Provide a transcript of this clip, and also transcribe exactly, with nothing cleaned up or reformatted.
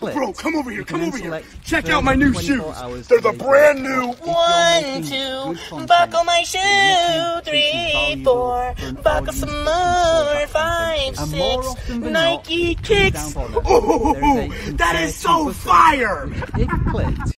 Bro, come over here, come over here. Check out my new shoes. They're the brand new. One, two, buckle my shoe. Three, four, buckle some more. Five, six, Nike kicks. Oh, that is so fire. If clicked,